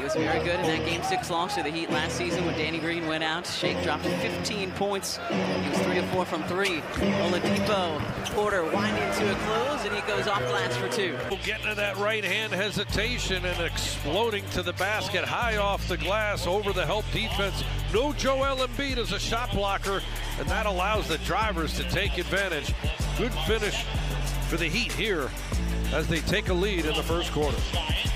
was very good in that Game 6 loss to the Heat last season when Danny Green went out. Shake dropped 15 points. He was 3 of 4 from 3. Oladipo, Porter winding to a close, and he goes off glass for 2. Getting to that right-hand hesitation and exploding to the basket, high off the glass, over the help defense. No Joel Embiid as a shot blocker, and that allows the drivers to take advantage. Good finish for the Heat here as they take a lead in the first quarter.